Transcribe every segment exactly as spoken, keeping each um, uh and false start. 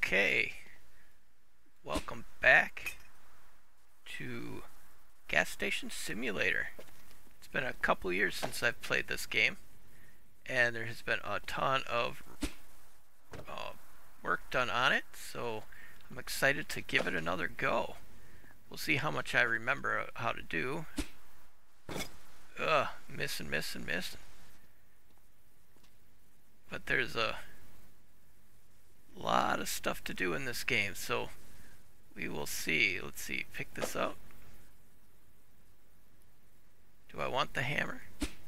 Okay, welcome back to Gas Station Simulator. It's been a couple years since I've played this game, and there has been a ton of uh, work done on it, so I'm excited to give it another go. We'll see how much I remember how to do. Ugh, miss and miss and miss. But there's a lot of stuff to do in this game, so we will see. Let's see, pick this up. Do I want the hammer?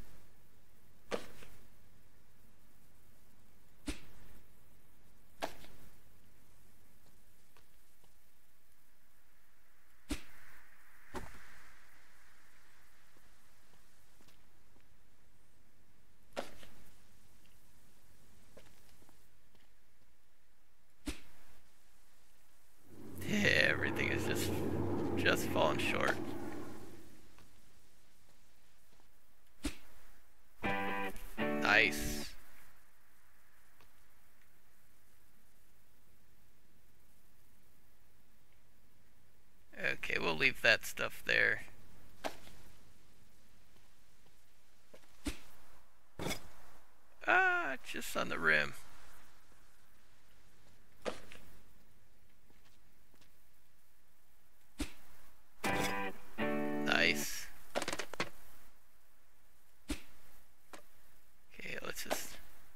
Everything is just just falling short. Nice. Okay, we'll leave that stuff there. Ah, just on the rim. Nice. Okay, let's just...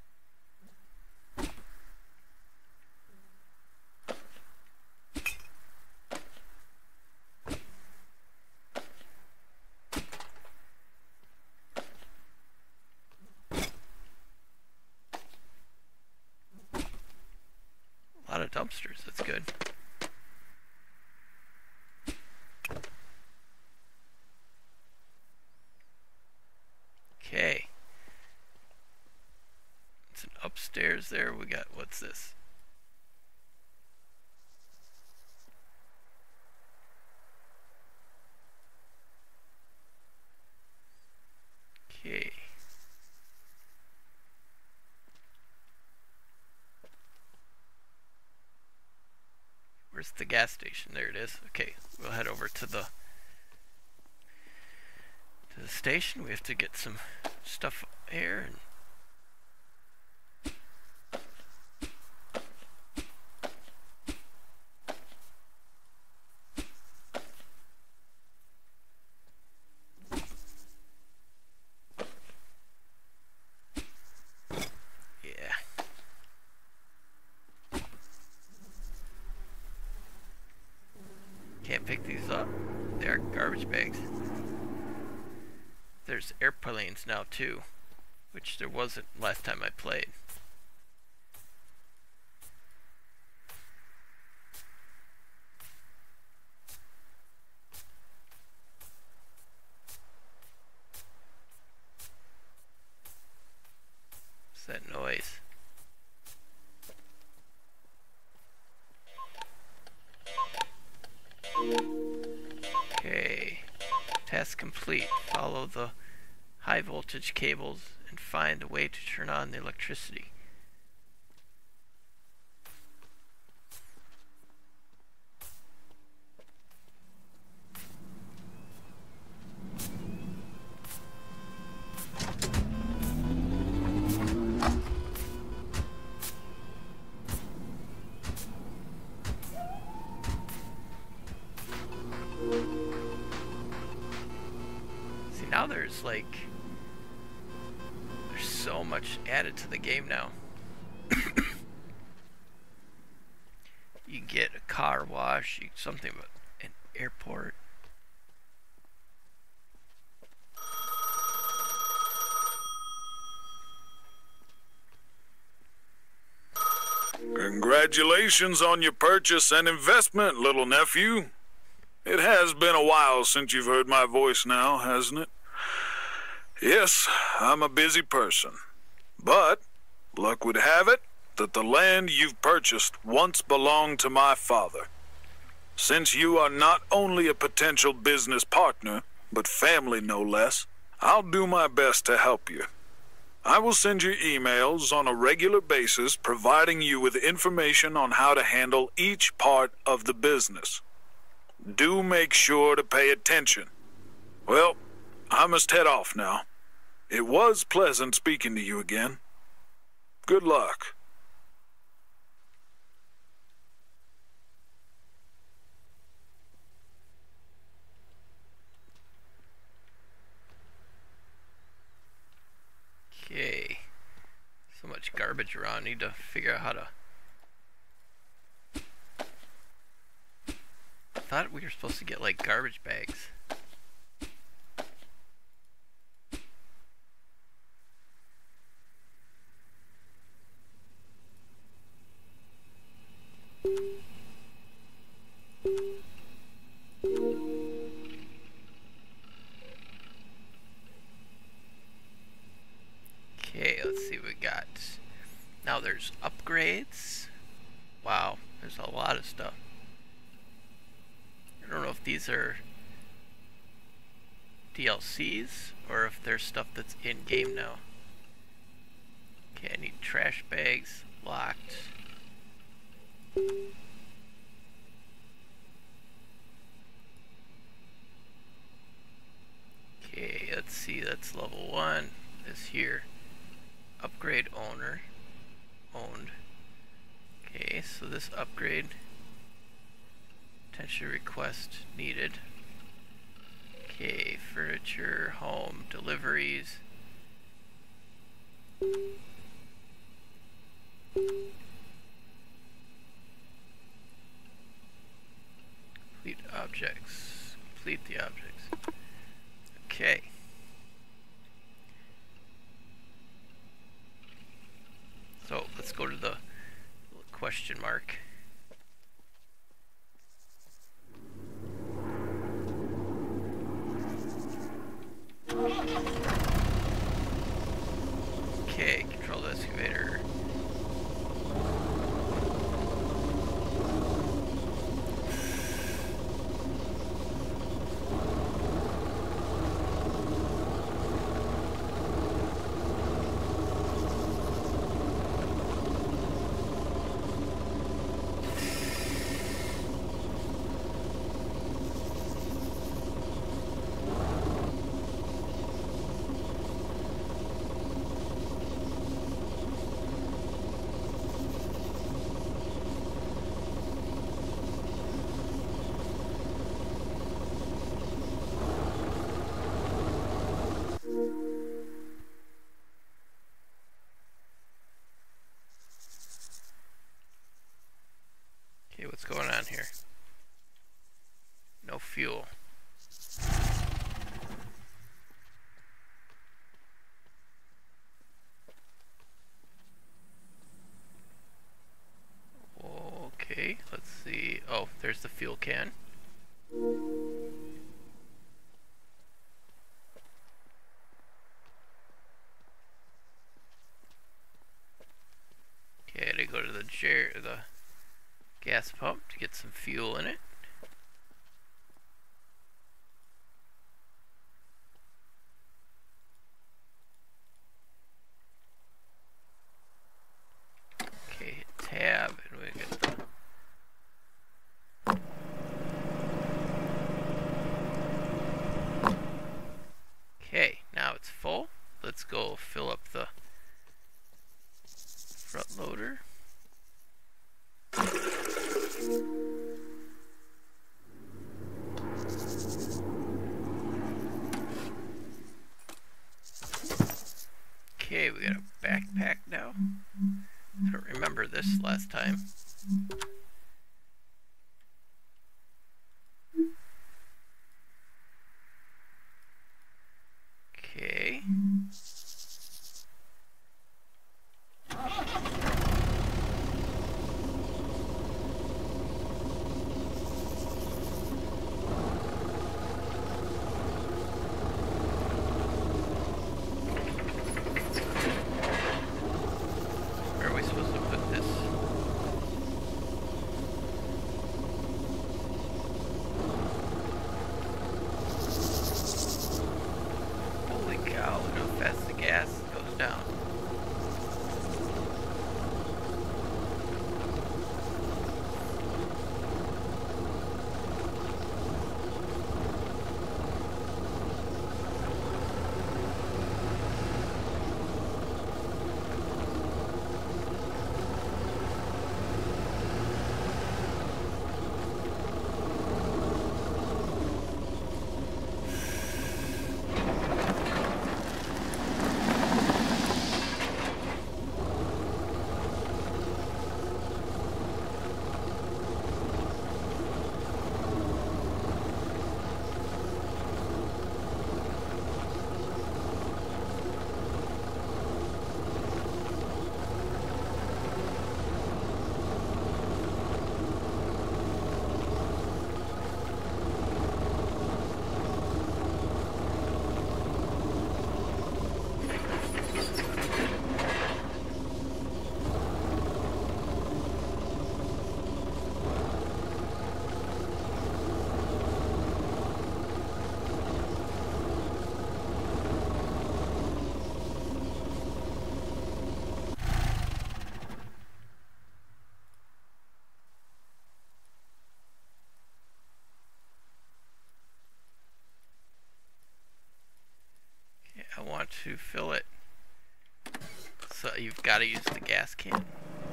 A lot of dumpsters, that's good. Okay. It's an upstairs there. We got, what's this? Okay. Where's the gas station? There it is. Okay, we'll head over to the to the station. We have to get some stuff here. And yeah. Can't pick these up. They are garbage bags. There's airplanes now too, which there wasn't last time I played. What's that noise? Okay, task complete. Follow the high voltage cables and find a way to turn on the electricity. See, now there's like There's so much added to the game now. You can get a car wash, you, something about an airport. Congratulations on your purchase and investment, little nephew. It has been a while since you've heard my voice now, hasn't it? Yes, I'm a busy person, but luck would have it that the land you've purchased once belonged to my father. Since you are not only a potential business partner, but family no less, I'll do my best to help you. I will send you emails on a regular basis providing you with information on how to handle each part of the business. Do make sure to pay attention. Well, I must head off now. It was pleasant speaking to you again. Good luck. Okay. So much garbage around. Need to figure out how to... I thought we were supposed to get like garbage bags. Okay, let's see what we got. Now there's upgrades. Wow, there's a lot of stuff. I don't know if these are D L Cs or if there's stuff that's in-game now. Okay, I need trash bags, locked. Okay, let's see, that's level one. This here. Upgrade owner. Owned. Okay, so this upgrade. Potential request needed. Okay, furniture, home, deliveries. Complete objects. Complete the objects. Okay. So let's go to the question mark. Okay, control the excavator. What's going on here? No fuel. Okay, let's see. Oh, there's the fuel can. Okay, I gotta go to the jar the gas pump to get some fuel in it. Okay, hit tab and we get the Okay, now it's full. Let's go fill up the front loader. Okay, we got a backpack now. I don't remember this last time. Okay. Where are we supposed to put this? to fill it. So you've got to use the gas can.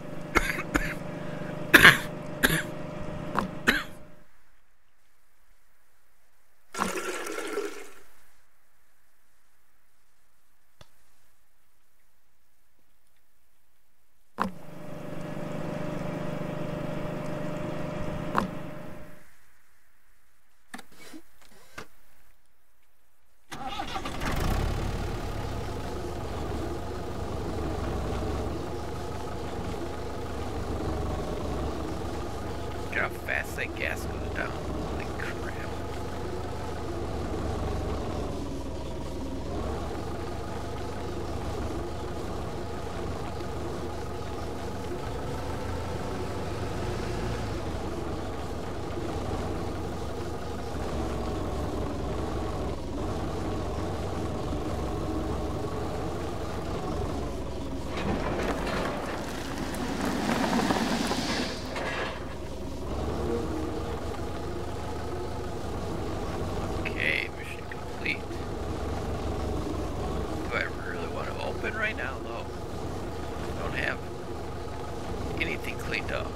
How fast that gas goes down. Holy crap. Right now, though, I don't have anything cleaned up.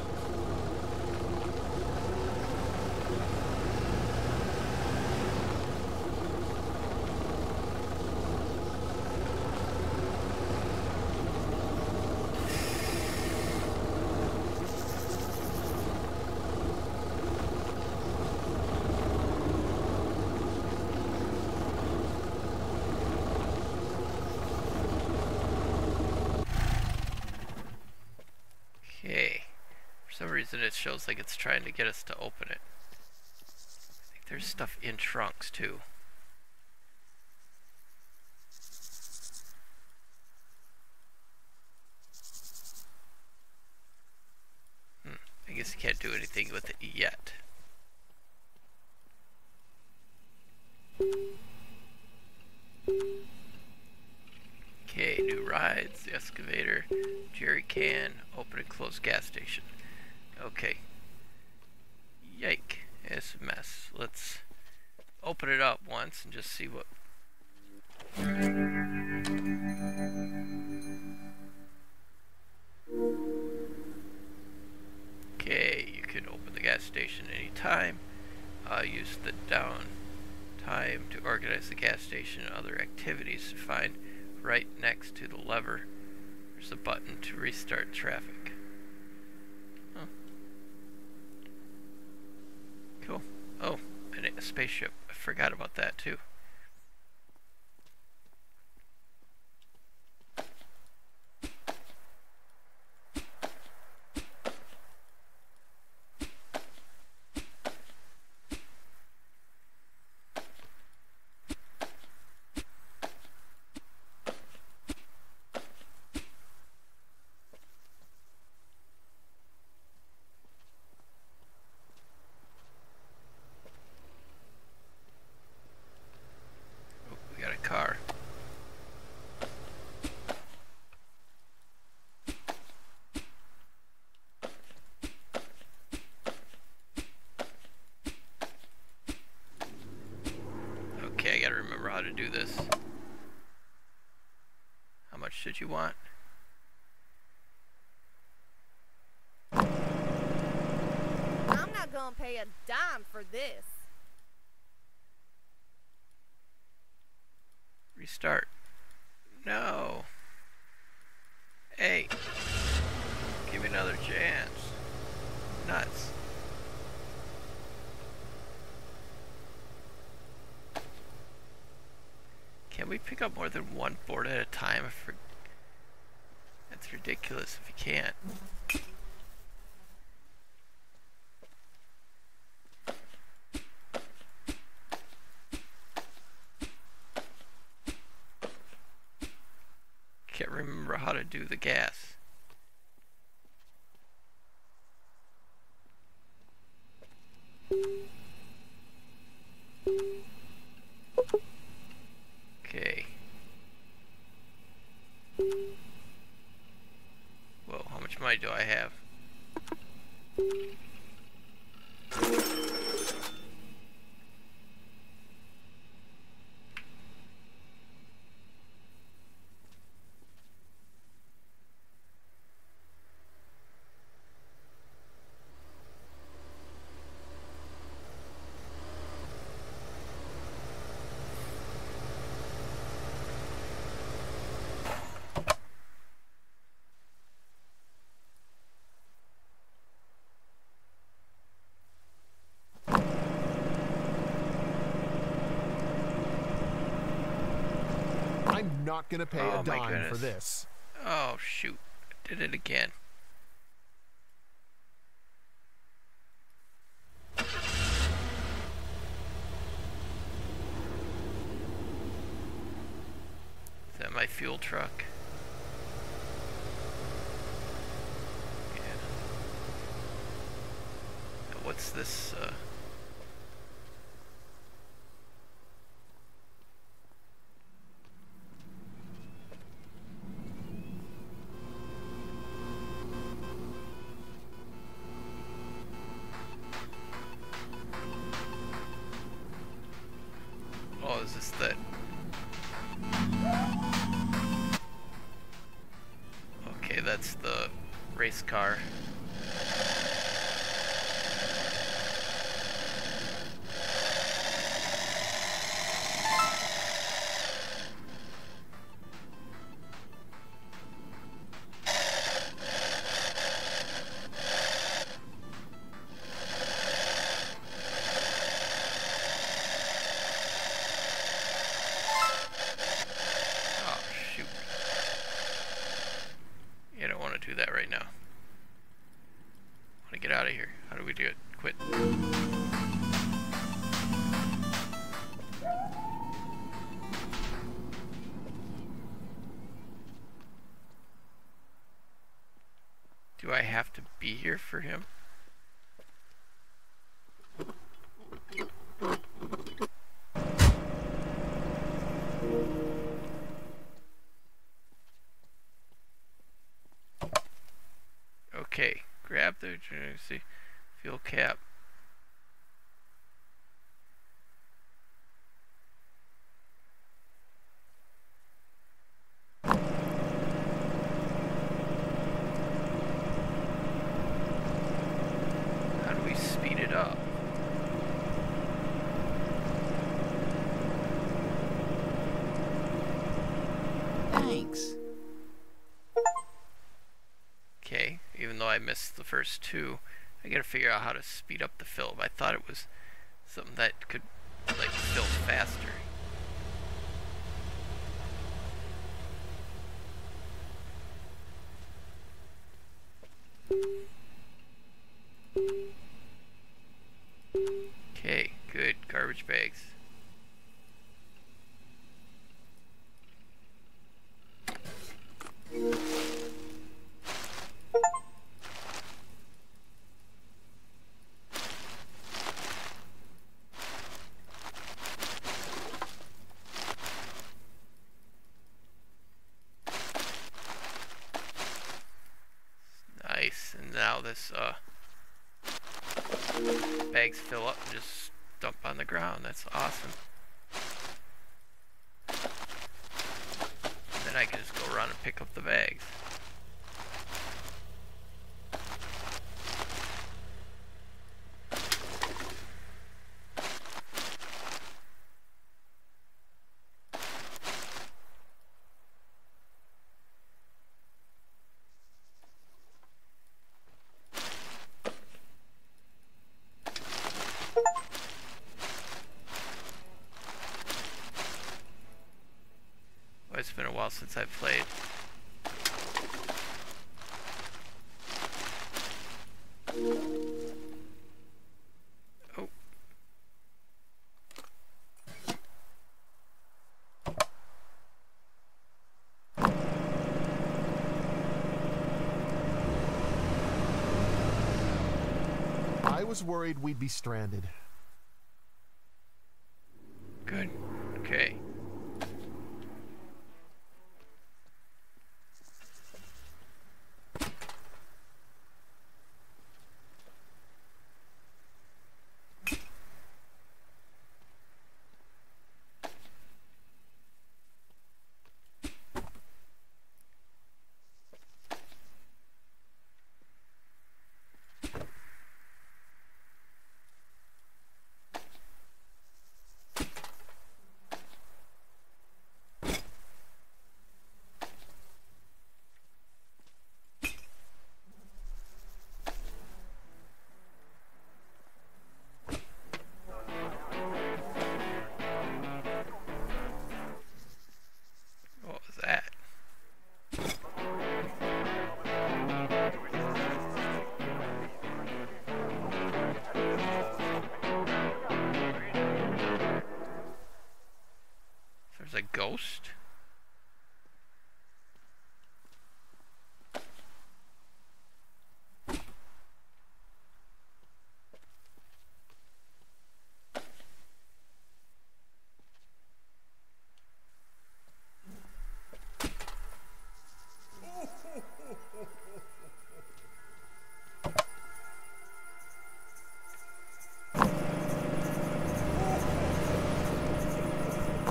For some reason it shows like it's trying to get us to open it. I think there's stuff in trunks too. Hmm. I guess you can't do anything with it yet. Okay, new rides, the excavator, jerry can, open and close gas station. Okay. Yike. It's a mess. Let's open it up once and just see what... Okay, you can open the gas station anytime. Uh, use the down time to organize the gas station and other activities to find right next to the lever. There's a button to restart traffic. Huh. Cool. Oh, and a spaceship. I forgot about that too. Car. Okay, I gotta remember how to do this. How much did you want? I'm not gonna pay a dime for this. Restart. No. Hey. Give me another chance. Nuts. Can we pick up more than one board at a time? For... That's ridiculous if you can't. Can't remember how to do the gas. Okay. Whoa, how much money do I have? not gonna pay Oh, a my dime goodness. for this. Oh, shoot. I did it again. Is that my fuel truck? Yeah. Now what's this, uh... Oh, is this that? Okay, that's the race car. Do that right now. I want to get out of here. How do we do it? Quit. Do I have to be here for him? Okay, grab the see, fuel cap. How do we speed it up? Thanks. Okay, even though I missed the first two, I gotta figure out how to speed up the fill. I thought it was something that could, like, fill faster. Okay, good. Garbage bags. Nice, and now this uh, bags fill up and just dump on the ground. That's awesome. And then I can just go around and pick up the bags. It's been a while since I've played. Oh. I was worried we'd be stranded. Good. Okay.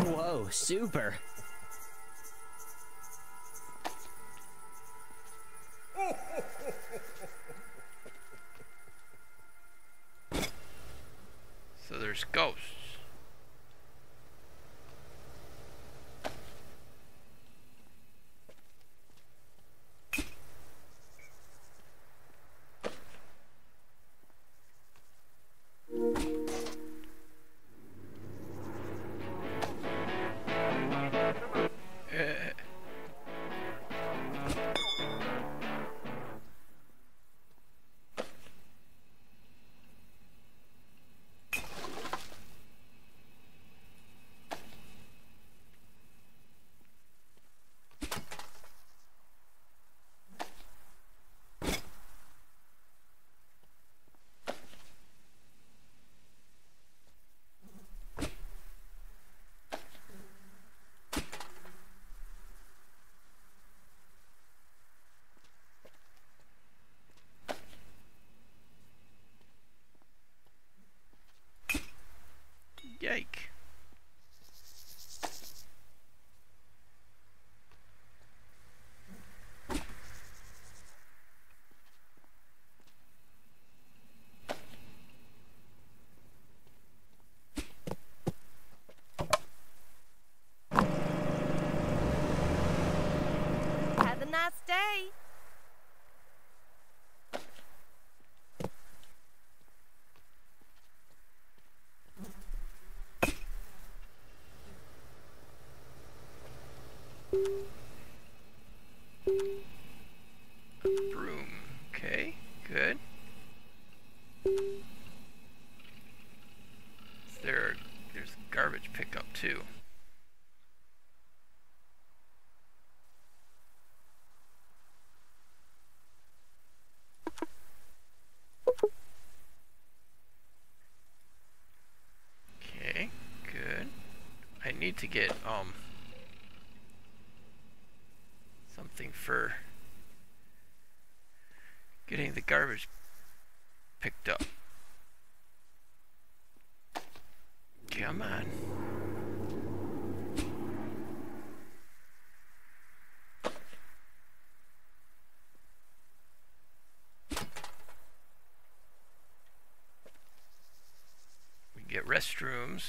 Whoa, super. So there's ghosts. Yike. Have a nice day. Broom. Okay, good. There, there's garbage pickup too. Okay, good. I need to get um something for getting the garbage picked up. Come on. We get restrooms.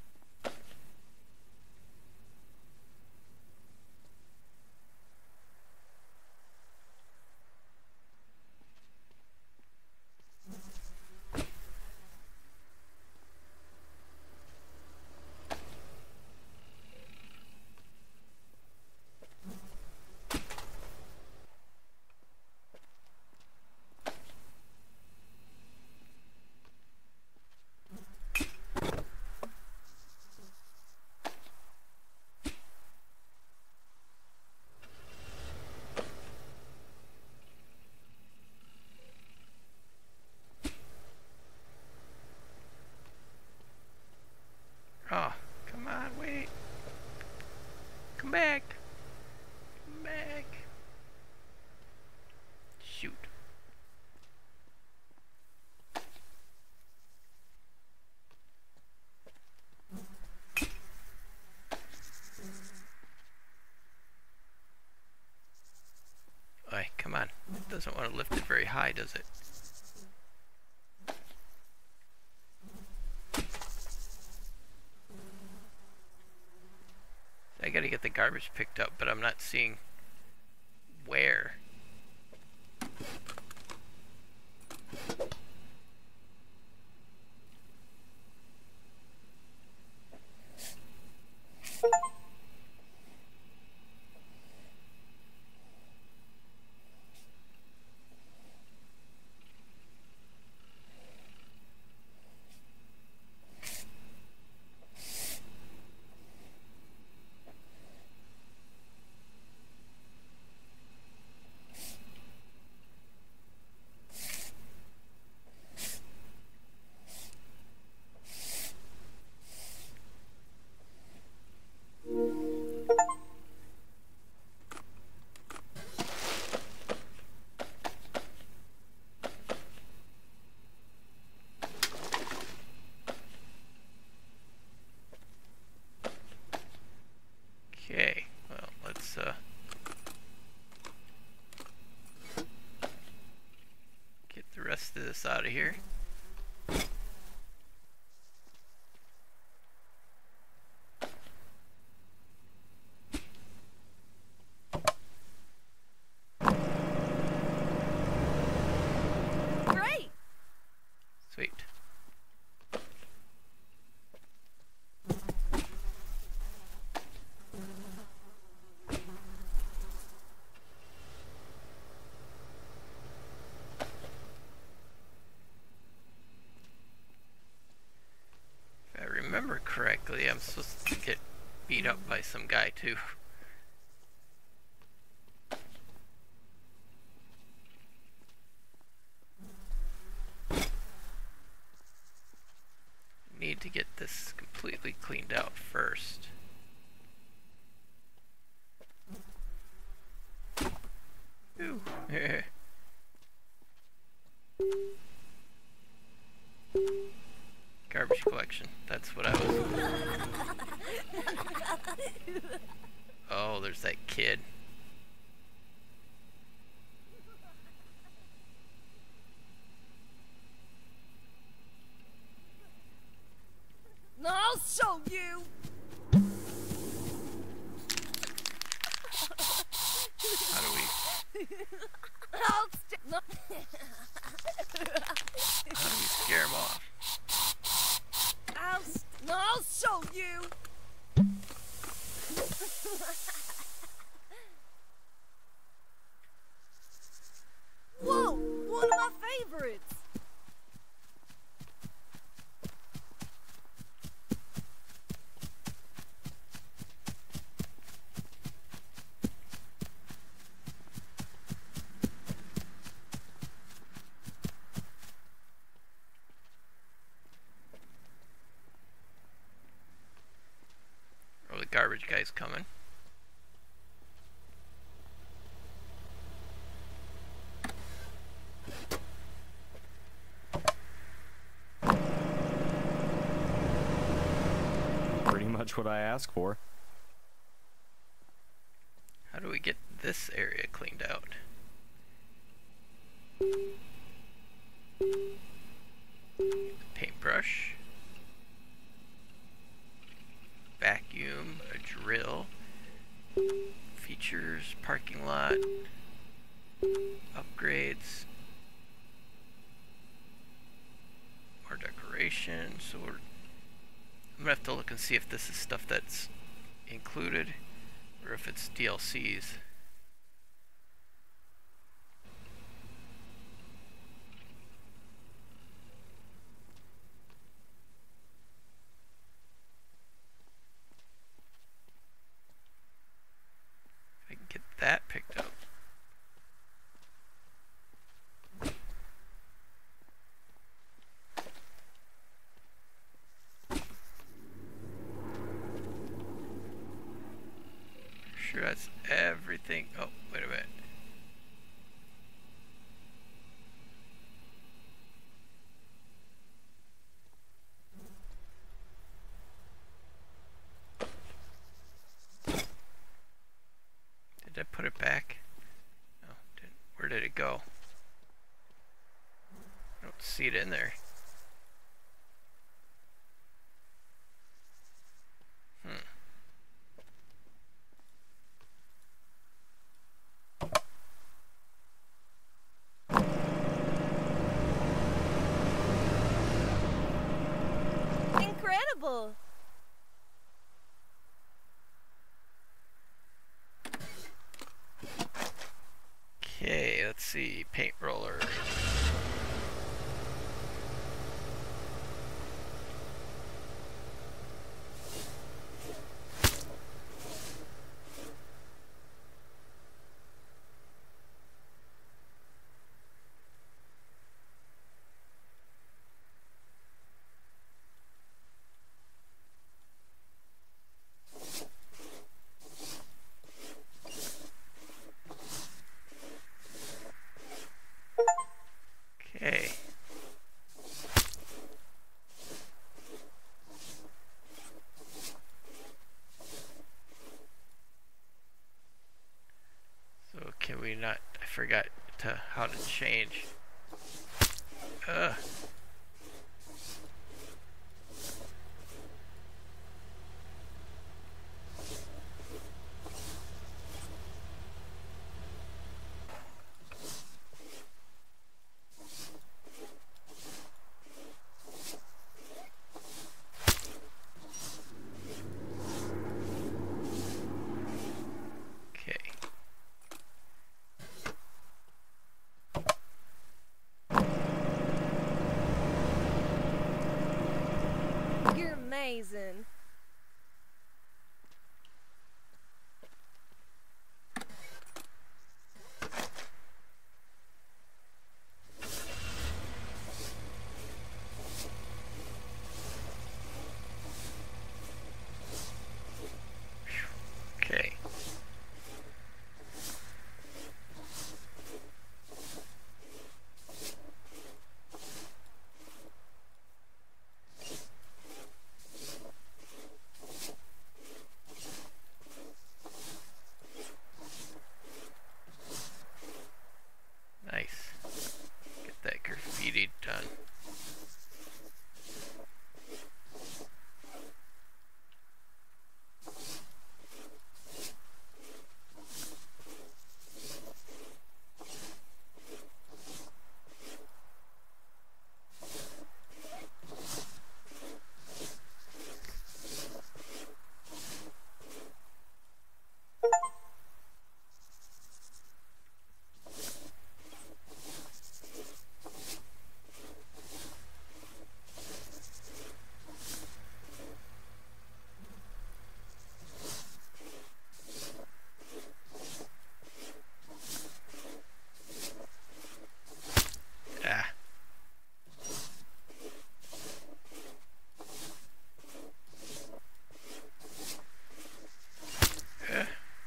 Oh, come on, wait. Come back. Come back. Shoot. Alright, come on. It doesn't want to lift it very high, does it? I gotta get the garbage picked up, but I'm not seeing where. rest of this out of here. Great. Sweet. If I remember correctly, I'm supposed to get beat up by some guy too. Need to get this completely cleaned out first. Ooh. Garbage collection. That's what I was. Oh, there's that kid. I'll show you. How do we? I'll st no. How do we scare him off? I'll st I'll show you. Whoa, one of my favorites. Oh, the garbage guy's coming. Pretty much what I asked for. How do we get this area cleaned out? Paintbrush. Vacuum, a drill, features, parking lot, upgrades, more decoration. So we're, I'm gonna have to look and see if this is stuff that's included or if it's D L Cs. Get that picked up. Sure that's everything. Oh, wait a minute. Did I put it back? No, didn't. Where did it go? I don't see it in there. Hmm. Incredible. Okay, let's see. Paint roller. Okay. So can we not, I forgot to how to change. Ugh. You're amazing. Okay. Nice. Get that graffiti done. Ah. Eh.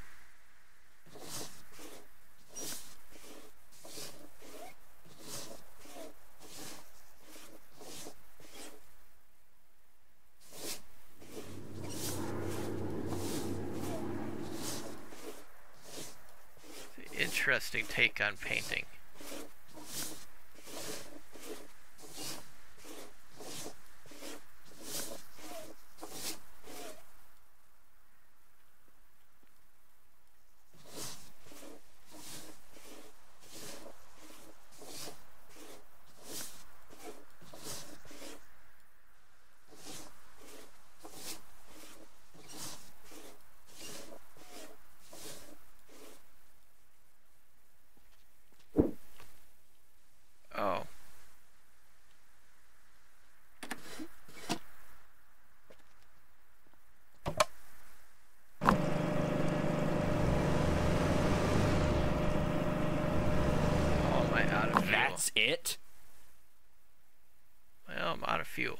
It's an interesting take on painting. Oh. Oh, am I out of fuel? That's it? Well, I'm out of fuel.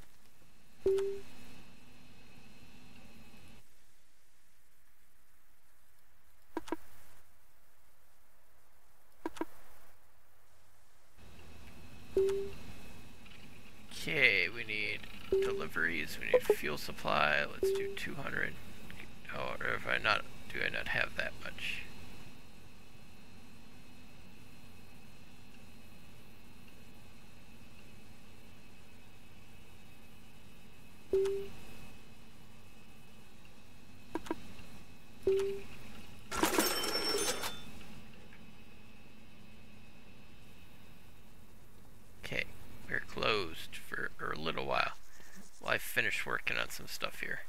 Okay, we need deliveries, we need fuel supply. Let's do two hundred. Oh, or if I not, do I not have that much? Okay, we're closed for, for a little while while I finish working on some stuff here.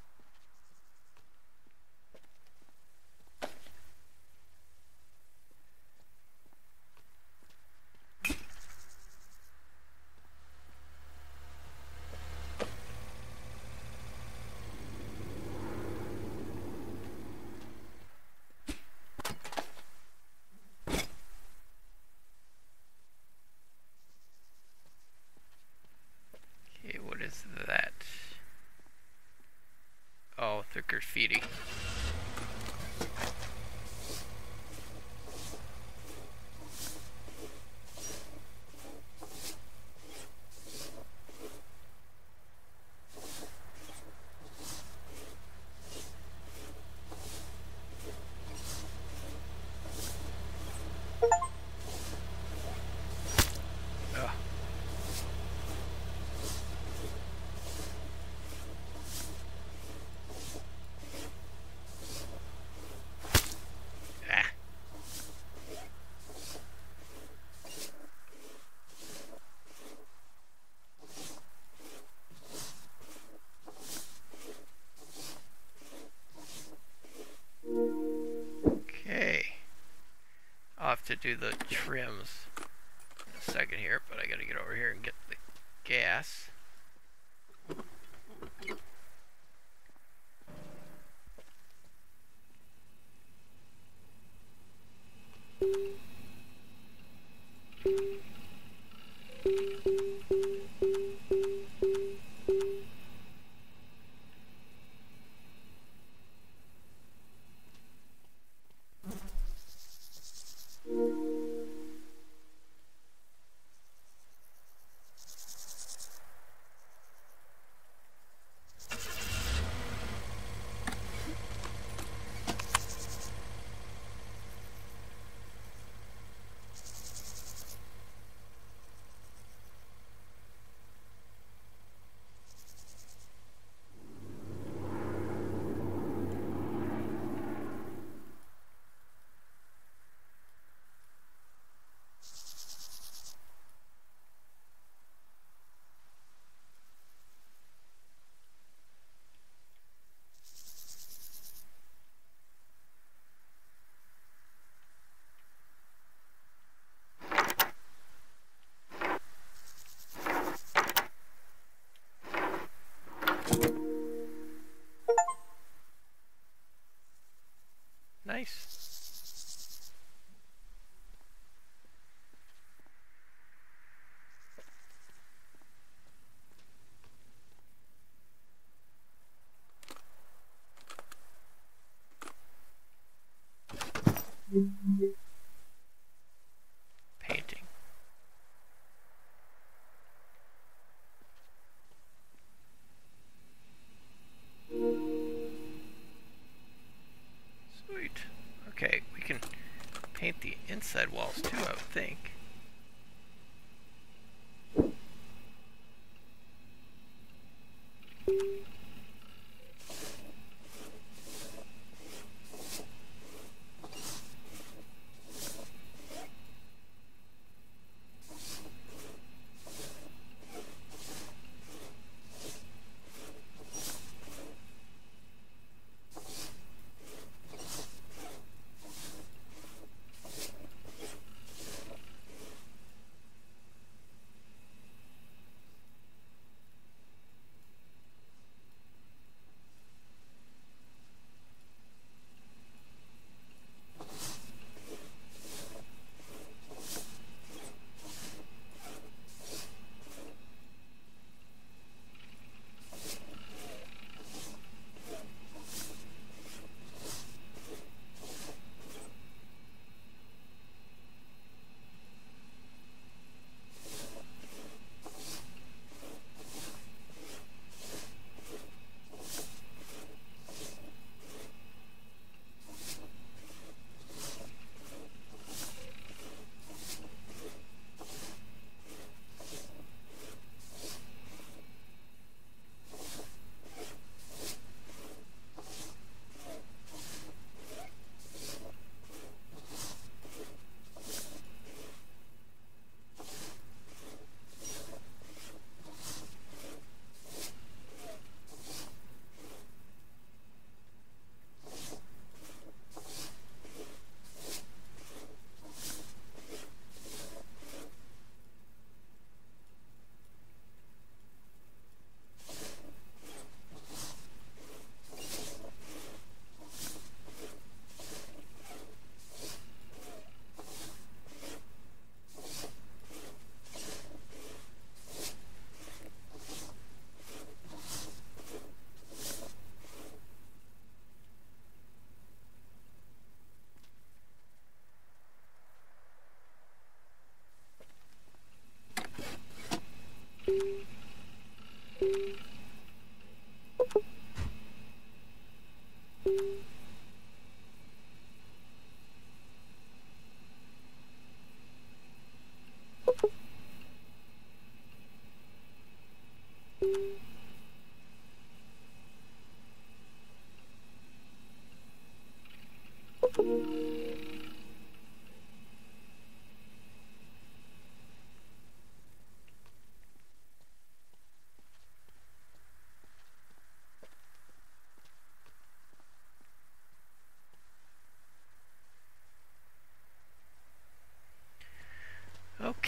Okay, what is that? Oh, the graffiti. Oh, do the trims in a second here, but I gotta get over here and get the gas. Nice. Painting. Sweet. Okay, we can paint the inside walls too, I would think.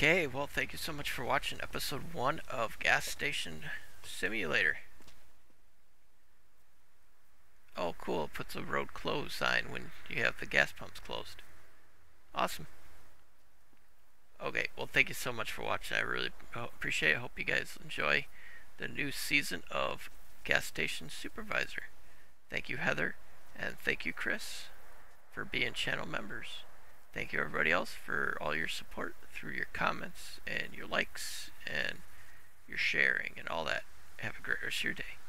Okay, well, thank you so much for watching episode one of Gas Station Simulator. Oh, cool. It puts a road closed sign when you have the gas pumps closed. Awesome. Okay, well, thank you so much for watching. I really appreciate it. I hope you guys enjoy the new season of Gas Station Supervisor. Thank you, Heather, and thank you, Chris, for being channel members. Thank you, everybody else, for all your support through your comments and your likes and your sharing and all that. Have a great rest of your day.